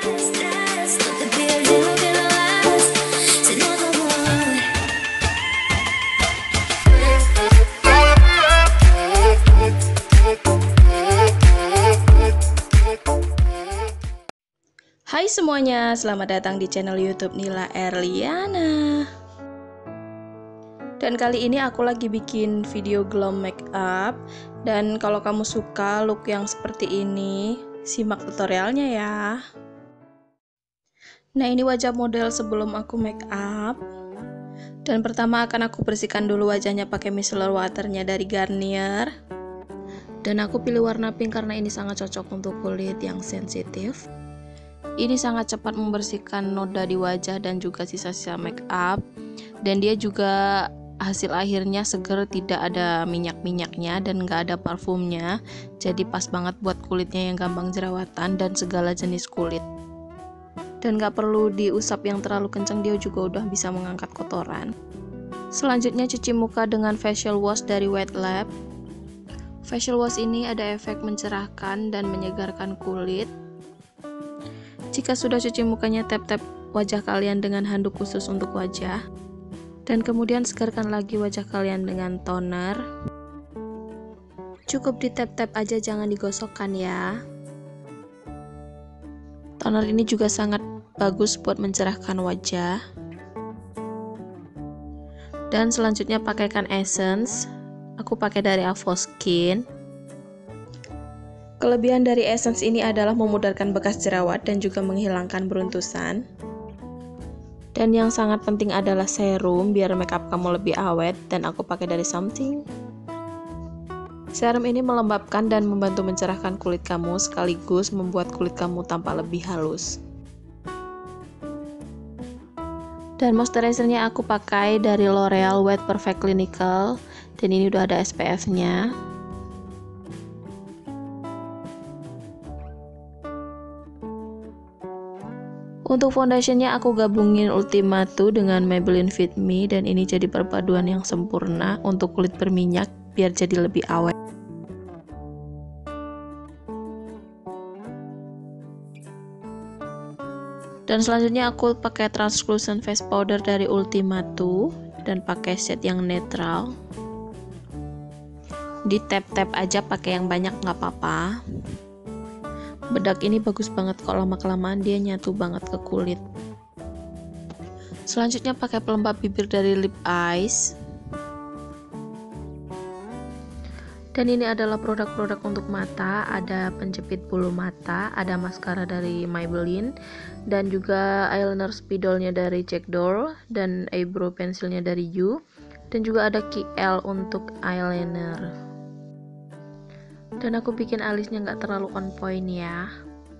Hai semuanya, selamat datang di channel YouTube Nila Erliana. Dan kali ini aku lagi bikin video glow makeup. Dan kalau kamu suka look yang seperti ini, simak tutorialnya ya. Nah, ini wajah model sebelum aku makeup. Dan pertama akan aku bersihkan dulu wajahnya pakai micellar waternya dari Garnier. Dan aku pilih warna pink karena ini sangat cocok untuk kulit yang sensitif. Ini sangat cepat membersihkan noda di wajah dan juga sisa-sisa make up. Dan dia juga hasil akhirnya seger, tidak ada minyak-minyaknya dan gak ada parfumnya. Jadi pas banget buat kulitnya yang gampang jerawatan dan segala jenis kulit. Dan gak perlu diusap yang terlalu kencang, dia juga udah bisa mengangkat kotoran. Selanjutnya cuci muka dengan facial wash dari White Lab. Facial wash ini ada efek mencerahkan dan menyegarkan kulit. Jika sudah cuci mukanya, tap-tap wajah kalian dengan handuk khusus untuk wajah. Dan kemudian segarkan lagi wajah kalian dengan toner. Cukup di tap-tap aja, jangan digosokkan ya. Toner ini juga sangat bagus buat mencerahkan wajah. Dan selanjutnya pakaikan essence. Aku pakai dari Avoskin. Kelebihan dari essence ini adalah memudarkan bekas jerawat dan juga menghilangkan beruntusan. Dan yang sangat penting adalah serum biar makeup kamu lebih awet, dan aku pakai dari Something. Serum ini melembabkan dan membantu mencerahkan kulit kamu sekaligus membuat kulit kamu tampak lebih halus. Dan moisturizernya aku pakai dari L'Oreal Wet Perfect Clinical, dan ini udah ada SPF-nya. Untuk foundationnya aku gabungin Ultima 2 dengan Maybelline Fit Me, dan ini jadi perpaduan yang sempurna untuk kulit berminyak biar jadi lebih awet. Dan selanjutnya aku pakai translucent face powder dari Ultima 2 dan pakai shade yang netral. Di tap-tap aja, pakai yang banyak nggak apa-apa. Bedak ini bagus banget, kok lama-kelamaan dia nyatu banget ke kulit. Selanjutnya pakai pelembab bibir dari Lip Eyes. Dan ini adalah produk-produk untuk mata, ada penjepit bulu mata, ada maskara dari Maybelline, dan juga eyeliner spidolnya dari Jack Doll, dan eyebrow pensilnya dari You, dan juga ada KL untuk eyeliner. Dan aku bikin alisnya nggak terlalu on point ya.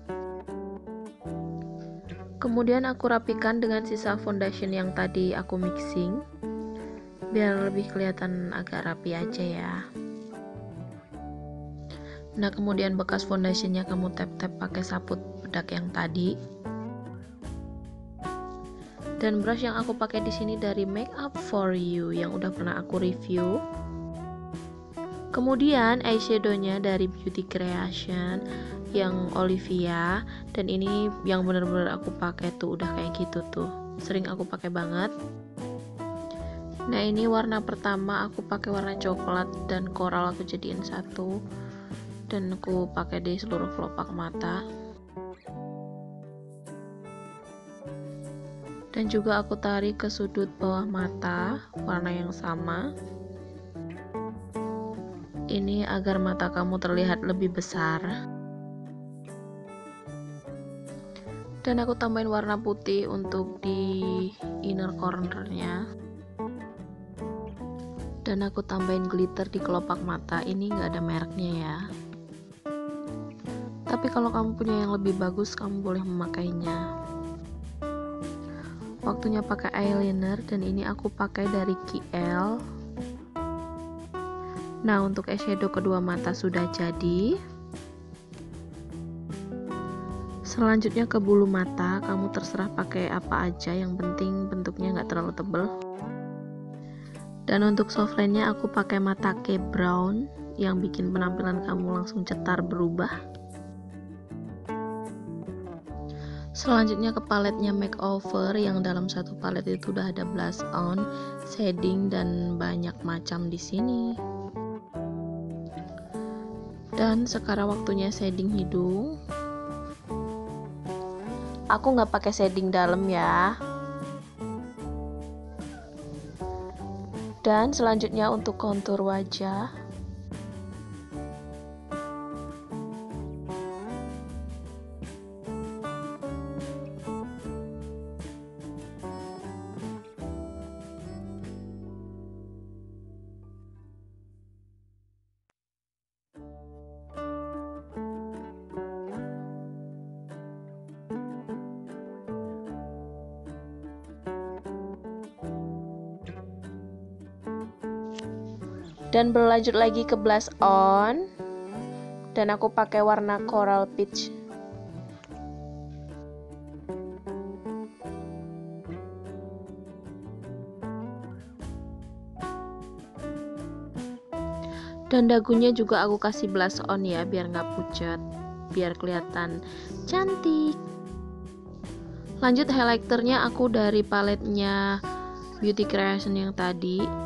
Kemudian aku rapikan dengan sisa foundation yang tadi aku mixing, biar lebih kelihatan agak rapi aja ya. Nah, kemudian bekas foundationnya kamu tap-tap pakai saput bedak yang tadi. Dan brush yang aku pakai di sini dari Make Up For You yang udah pernah aku review. Kemudian eyeshadownya dari Beauty Creation yang Olivia, dan ini yang bener-bener aku pakai tuh udah kayak gitu tuh, sering aku pakai banget. Nah, ini warna pertama aku pakai warna coklat dan coral, aku jadiin satu dan aku pakai di seluruh kelopak mata. Dan juga aku tarik ke sudut bawah mata warna yang sama. Ini agar mata kamu terlihat lebih besar. Dan aku tambahin warna putih untuk di inner cornernya. Dan aku tambahin glitter di kelopak mata. Ini nggak ada mereknya ya. Tapi kalau kamu punya yang lebih bagus, kamu boleh memakainya. Waktunya pakai eyeliner, dan ini aku pakai dari KL. Nah, untuk eyeshadow kedua mata sudah jadi. Selanjutnya ke bulu mata, kamu terserah pakai apa aja, yang penting bentuknya nggak terlalu tebal. Dan untuk softline-nya aku pakai Matake Brown yang bikin penampilan kamu langsung cetar berubah. Selanjutnya ke paletnya makeover, yang dalam satu palet itu udah ada blush on, shading, dan banyak macam di sini. Dan sekarang waktunya shading hidung. Aku nggak pakai shading dalam ya. Dan selanjutnya untuk kontur wajah. Dan berlanjut lagi ke blush on, dan aku pakai warna coral peach. Dan dagunya juga aku kasih blush on ya, biar nggak pucat, biar kelihatan cantik. Lanjut highlighternya aku dari paletnya Beauty Creation yang tadi.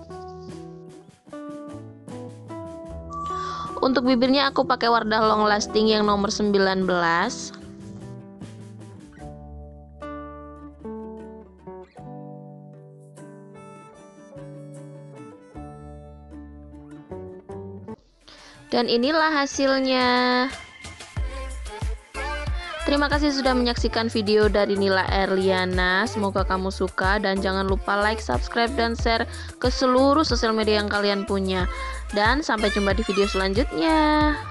Untuk bibirnya aku pakai warna long lasting yang nomor 19. Dan inilah hasilnya. Terima kasih sudah menyaksikan video dari Nila Erliana. Semoga kamu suka, dan jangan lupa like, subscribe, dan share ke seluruh sosial media yang kalian punya. Dan sampai jumpa di video selanjutnya.